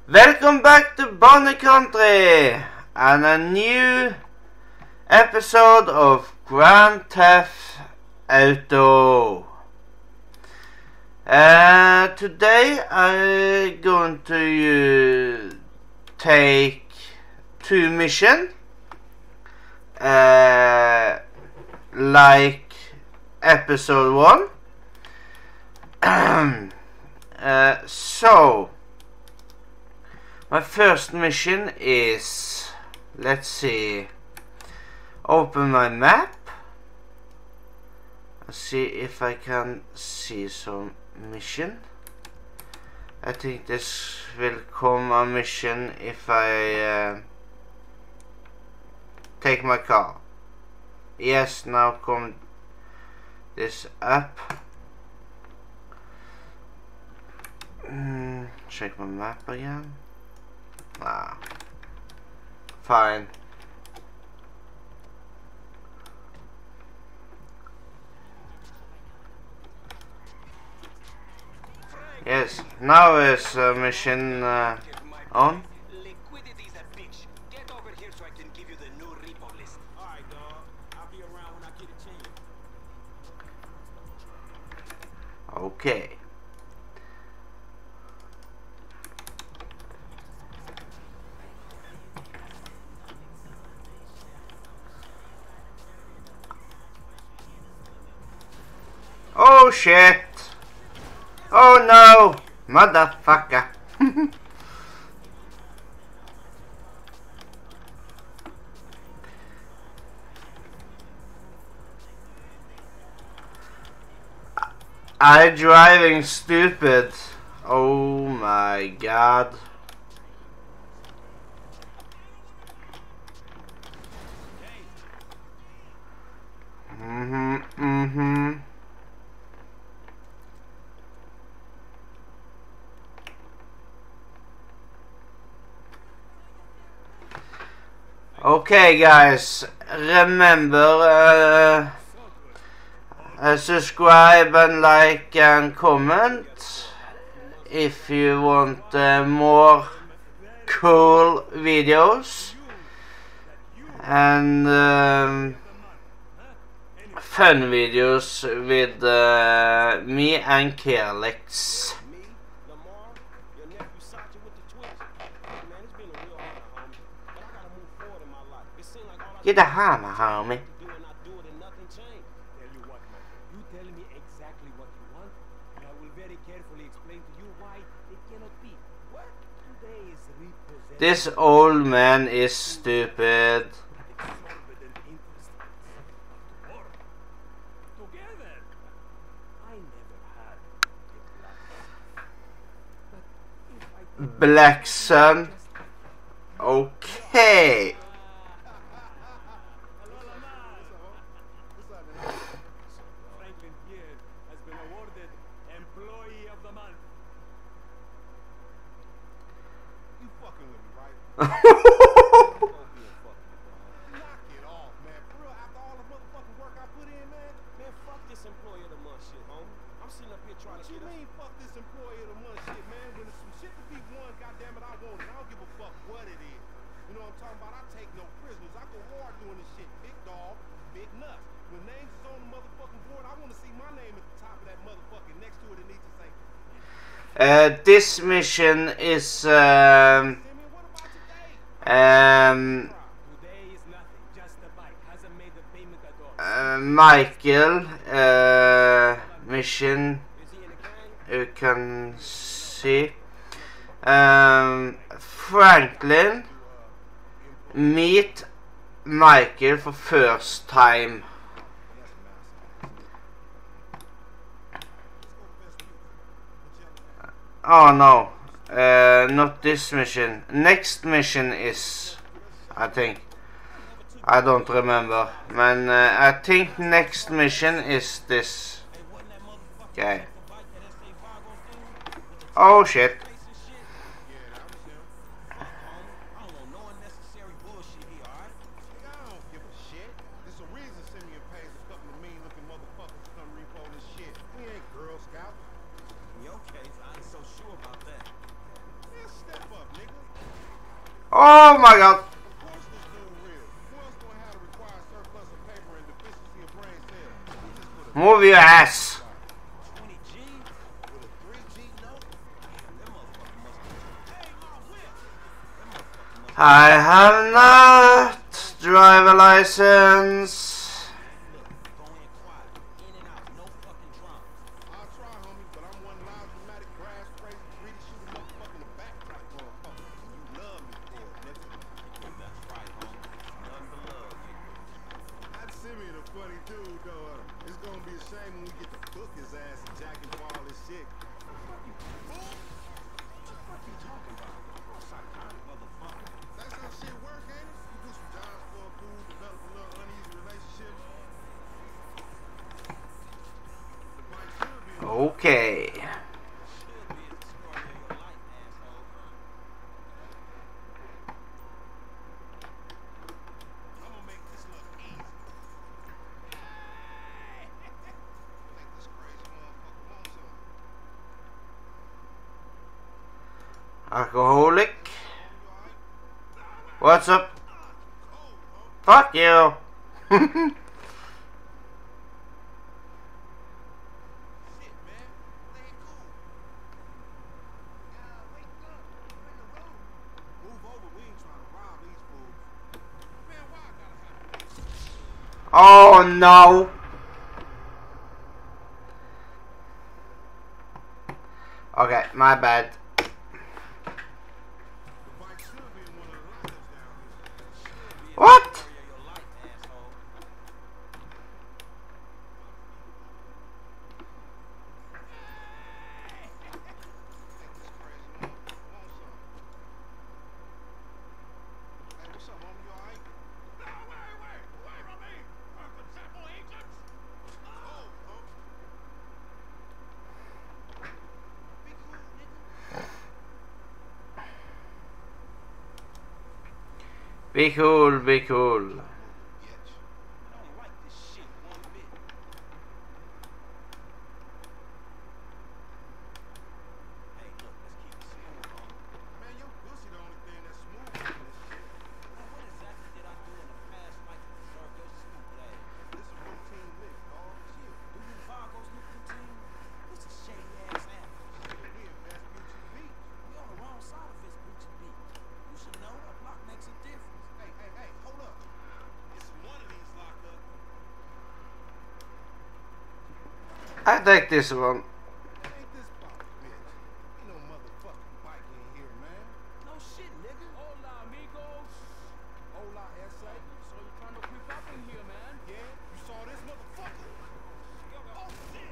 Welcome back to Bonnie Country and a new episode of Grand Theft Auto. Today I'm going to take two missions like episode 1. So my first mission is, let's see, open my map and see if I can see some mission. I think this will come a mission if I take my car. Yes, now come this up. Check my map again. Ah, fine. Yes, now is mission on. Liquidity's a bitch. Get over here so I can give you the new repo list. Alright, dog. I'll be around when I get a chance. Okay. Oh shit! Oh no! Motherfucker! I'm driving stupid. Oh my god. Okay guys, remember subscribe and like and comment if you want more cool videos and fun videos with me and Kerlix. Get a hammer, homie. This old man is stupid. Black Sun. Okay. Knock it off, man. For real, after all the motherfucking work I put in, man. Man, fuck this employee of the month shit, homie. I'm sitting up here trying to What you get mean, fuck this employee of the month shit, man? When there's some shit to be won, goddammit, I want it. I don't give a fuck what it is. You know what I'm talking about? I take no prisoners. I go hard doing this shit. Big dog, big nuts. When names is on the motherfucking board, I want to see my name at the top of that motherfucking next to it. It needs to say. This mission is Michael mission, you can see. Franklin meet Michael for first time. Oh no, not this mission. Next mission is, I think, I don't remember, man. I think next mission is this guy. Oh shit. Girl Scouts. In your case, I ain't so sure about that. Man, step up, nigga. Oh my god. Of course this dude real. Who else gonna have to require surplus of paper and deficiency of brain cells? We just put a Move your ass. 20 G with a 3G note. Damn, that motherfucker must be. Hey, my whip. That motherfucker must be. I have not driver license. Look, go in quiet. In and out. No fucking drama. I'll try, homie, but I'm one loud, dramatic, grass, crazy, greedy, shoot a motherfucker in the back type motherfucker. And you love me for it, nigga. That's right, homie. Nothing but love, nigga. That Simeon a funny dude, though. It's gonna be a shame when we get to book his ass and jack him for all this shit. What the fuck you talking about? Psychotic motherfucker. That's how shit work, ain't it? You do some jobs for a dude, develop a little uneasy relationship. The bike should be Okay. Should be at the story of your life, asshole. I'm gonna make this look easy. Think this crazy motherfucker wants something. Alcoholic. You alright? What's up? Cold, huh? Fuck you. Shit, man. Play it cool. Wake up. You're in the road. Move over. We ain't trying to rob these fools. Man, why I gotta have Oh no. Okay, my bad. the bike should be in one of the lineups down here. What? Story of your life, asshole. Think this crazy motherfucker wants something. Hey, what's up, homie? You alright? No, wait from me. For sample agents. Oh, huh? Be cool, nigga. Be cool, be cool. Bitch. I don't like this shit one bit. Hey, look, let's keep it smooth, homie. Man, your pussy the only thing that's smooth in this shit. Now, what exactly did I do in the past life to deserve your stupid ass? This a routine lick, dog. Shit. Do you Vagos look routine? This is shady ass apple. Shit, we in Vespucci Beach. We on the wrong side of Vespucci Beach. You should know a block makes a difference. Hey, hold up. It's one of these locked up. I take this one. Ain't this about a bitch? Ain't no motherfucking bike in here, man. No shit, nigga. Hola, amigos. Hola, S.A. So you're trying to creep up in here, man? Yeah, you saw this motherfucker? Oh, shit.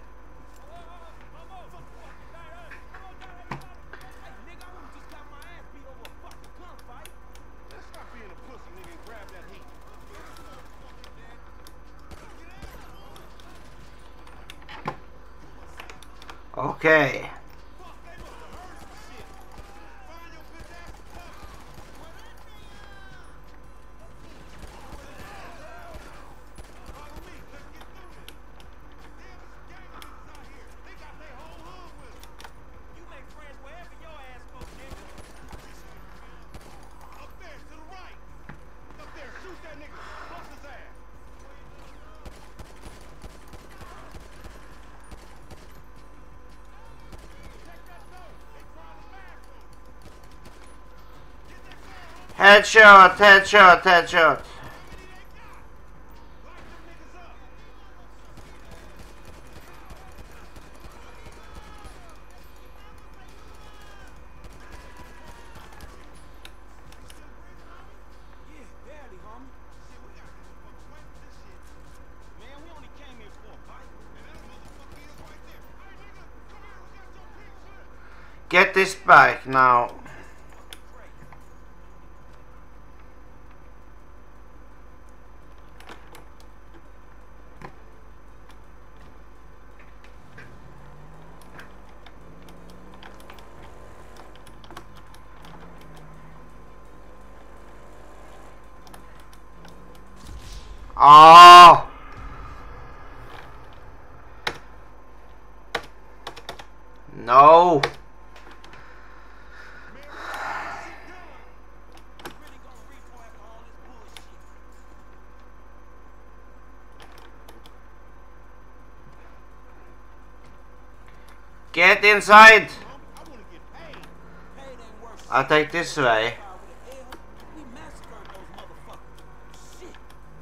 Hey, nigga, I would've just got my ass beat over a fucking gunfight. Let's stop being a pussy, nigga, and grab that heat. Okay. Fuck, they must have heard some shit. Find your bitch ass and cover. Follow me, let's get through this. Damn, it's a gang of niggas out here. They got their whole hood with them. You make friends wherever your ass goes, nigga. Up there, to the right. Up there, shoot that nigga. Bust his ass. Check that door. They trying to blast him. Get that car, homie. Headshot, headshot, headshot. Light them niggas up. Yeah, barely, homie. Shit, we gotta get some fucking away from this shit. Man, we only came here for a bite. And that motherfucker is right there. Hey, nigga, come here. We got your pink slip. Get this bike now. Fucking crazy. Oh. No. Man, what the fuck is he doing? Get inside! I want to get paid. Paid ain't worth I'll take this way. power with an L. We massacred those motherfuckers. Shit.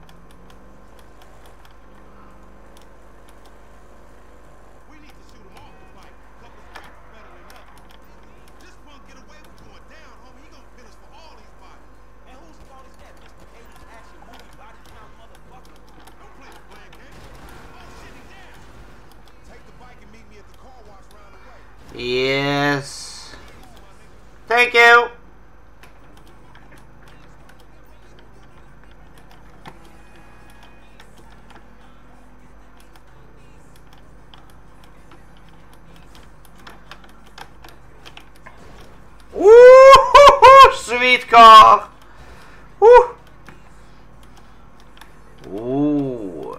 We need to shoot him off the bike. Couple scraps is better than nothing. This punk get away with going down, homie. He gonna finish for all these bodies. And whose fault is that, Mr. 80s action movie body count motherfucker? Don't play the blame game. Oh shit, he's down. Take the bike and meet me at the car wash round the way. Yes. Thank you. Woo! Sweet car. Woo! Ooh.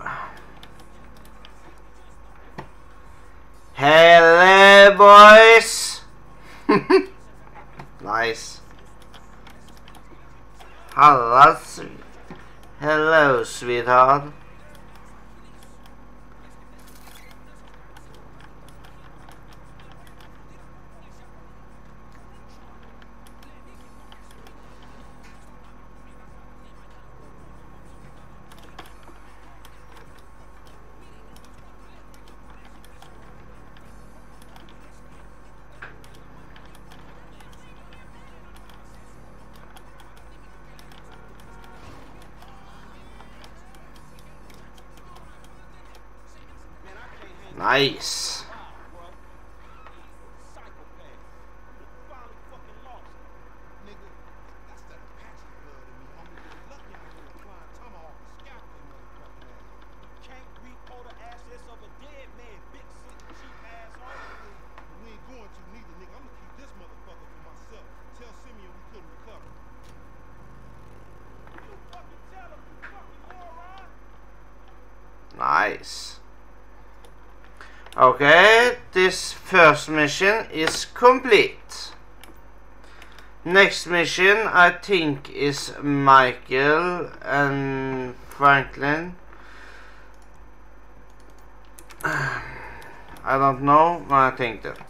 Hello, boys. Nice. Hello, sweetheart. Nice. Psychopath. Finally fucking lost. Nigga, that's that Apache blood in me, homie. Lucky I ain't applying tomahawk and scalp that motherfucking ass. Can't repo the assets of a dead man, big sick cheap asshole. We ain't going to neither, nigga. I'm gonna keep this motherfucker for myself. Tell Simeon we couldn't recover. You fucking tell him, you fucking moron. Nice. Okay, this first mission is complete. Next mission, I think, is Michael and Franklin. I don't know, but I think that.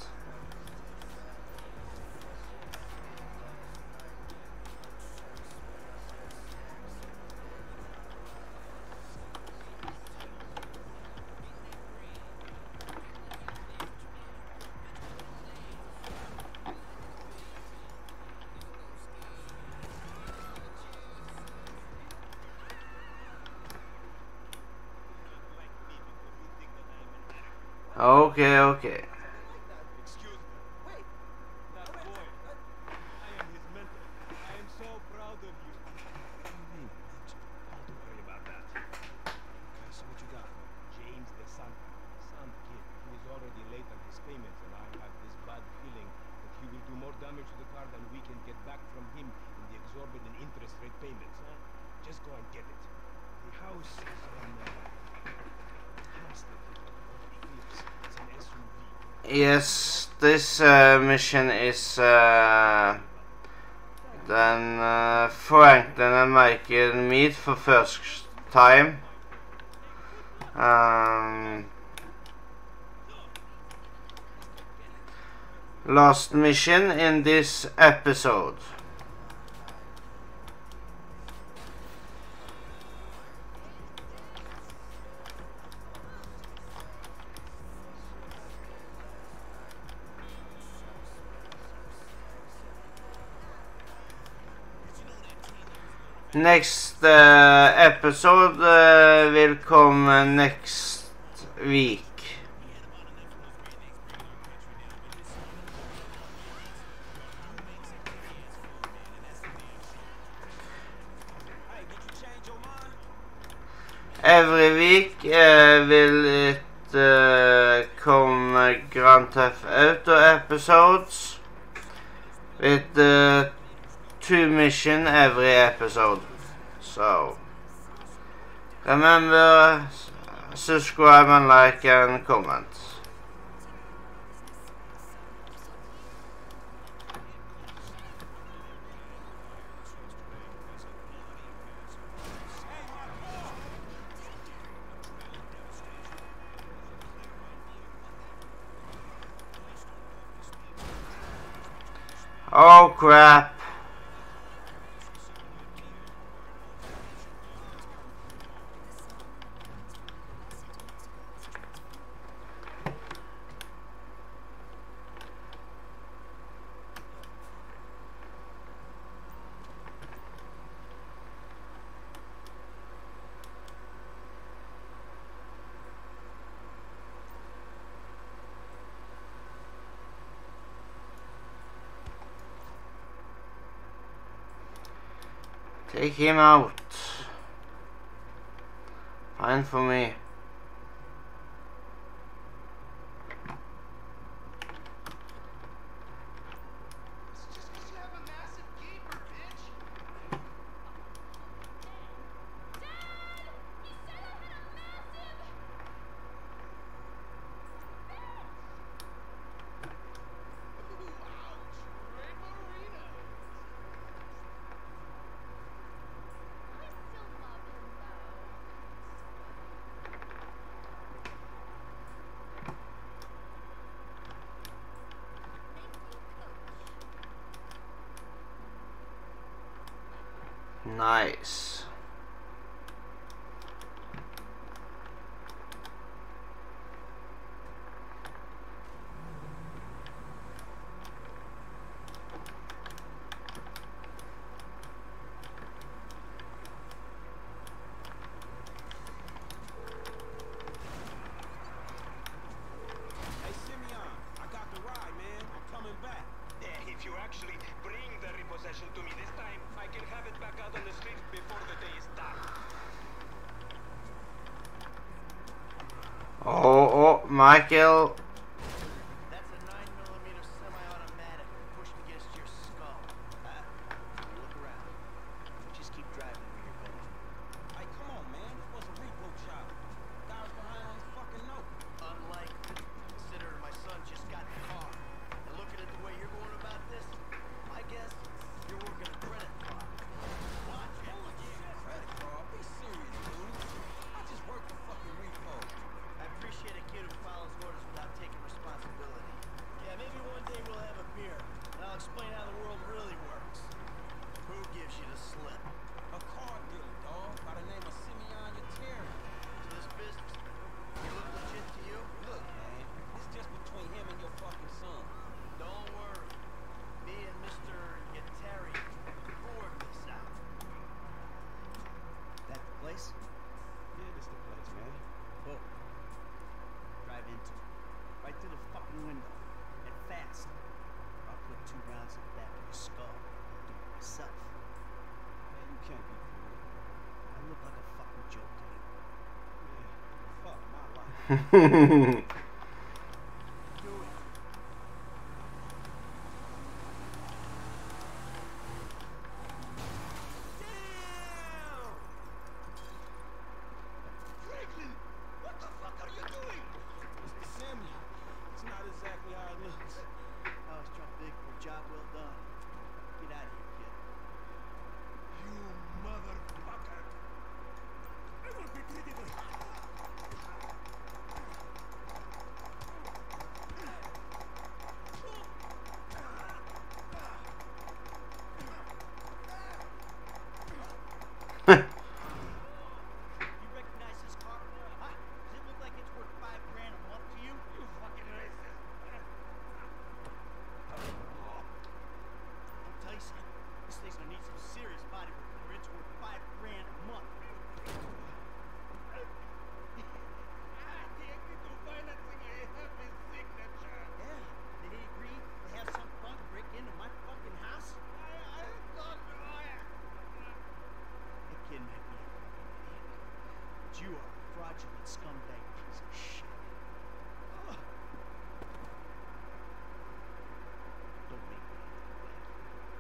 Okay. Excuse me. Wait. That boy. I am his mentor. I am so proud of you. What do you mean, mentor? Don't worry about that. Okay, so what you got? James DeSanta, some kid who is already late on his payments, and I have this bad feeling that he will do more damage to the car than we can get back from him in the exorbitant interest rate payments. Just go and get it. The house is on Hampstead. Eclipse. It's an SUV. Yes, this mission is then Franklin and Michael meet for first time. Last mission in this episode. Next episode will come next week. Hey, did you change your mind? Every week will it come Grand Theft Auto episodes with 2 missions every episode. So remember, subscribe and like and comment. Oh crap. Take him out. Fine for me. Nice. Hey, Simeon, I got the ride, man. I'm coming back. Yeah, if you actually bring the repossession to me this time, I can have it back out on the street before the day is done. Oh, Michael. That's a 9mm semi-automatic pushed against your skull. Look around. Just keep driving where you're going. Hey, come on, man. This was a repo job. Guy was behind on his fucking note. Unlikely, considering my son just got the car. And looking at the way you're going about this, my guess, you're working a credit card. Watch it. Holy shit, credit card. Be serious, dude. I just worked for fucking repo. I appreciate a kid who follows orders without taking responsibility. Yeah, maybe one day we'll have a beer, and I'll explain how the world really works. Who gives you the slip? A car dealer, dog, by the name of Simeon Yeteri. To this business? You look legit to you? Look, man, it's just between him and your fucking son. Don't worry. Me and Mr. Yeteri will work this out. That the place? Yeah, this the place, man. Oh. Drive into it. Right through the fucking window. And fast. I'll put 2 rounds in the back of your skull. I'll do it myself. Man, you can't be for real. I look like a fucking joke to you. Man, fuck my life. Do it. Damn! Franklin, what the fuck are you doing? Mr. Samuel, it's not exactly how it looks. I was Trump big for a job well done. Get out of here, kid. You motherfucker! I will be treated with... You recognize this car? Huh? Does it look like it's worth $5 grand a month to you? You fucking racist! I'll tell you something. This thing's gonna need some serious body work for it's worth $5 grand a month. Yeah, did he agree to have some punk break into my fucking house? That kid might be a fucking idiot, but you are a fraudulent scumbag piece of shit. Don't make me anything like you.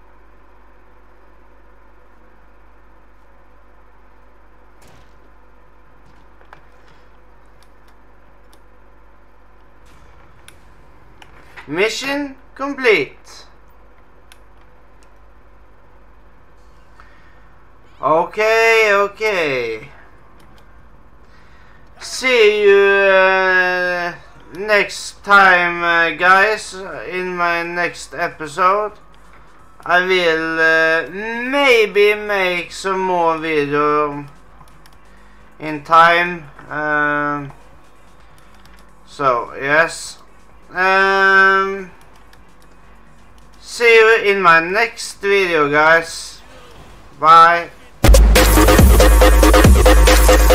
Mission complete. Okay. See you next time, guys, in my next episode I will maybe make some more video in time. So yes, see you in my next video, guys. Bye.